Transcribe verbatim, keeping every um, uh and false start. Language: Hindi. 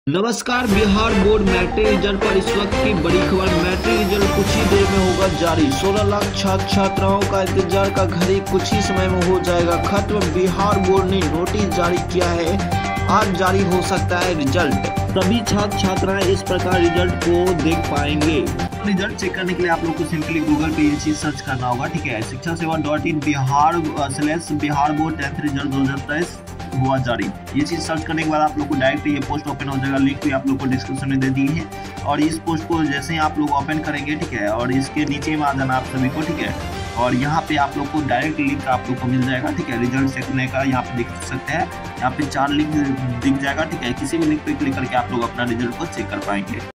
नमस्कार। बिहार बोर्ड मैट्रिक रिजल्ट पर इस वक्त की बड़ी खबर। मैट्रिक रिजल्ट कुछ ही देर में होगा जारी। सोलह लाख छात्र छात्राओं का इंतजार का घड़ी कुछ ही समय में हो जाएगा खत्म। बिहार बोर्ड ने नोटिस जारी किया है, आज जारी हो सकता है रिजल्ट। सभी छात्र छात्राएं इस प्रकार रिजल्ट को देख पाएंगे। रिजल्ट चेक करने के लिए आप लोग को सिंपली गूगल पे ये चीज सर्च करना होगा, ठीक है। Shiksha Seva dot in Bihar slash Bihar board tenth result दो हजार तेईस हुआ जारी। ये चीज सर्च करने के बाद आप लोग को डायरेक्ट ये पोस्ट ओपन हो जाएगा। लिंक भी आप लोग को डिस्क्रिप्शन में दे दी है। और इस पोस्ट को जैसे ही आप लोग ओपन करेंगे, ठीक है, और इसके नीचे में आ जाना आप सभी को, ठीक है। और यहाँ पे आप लोग को डायरेक्ट लिंक आप लोग को मिल जाएगा, ठीक है, रिजल्ट चेक करने का। यहाँ पे देख सकते हैं, यहाँ पे चार लिंक दिख जाएगा, ठीक है। किसी भी लिंक पे क्लिक करके आप लोग अपना रिजल्ट को चेक कर पाएंगे।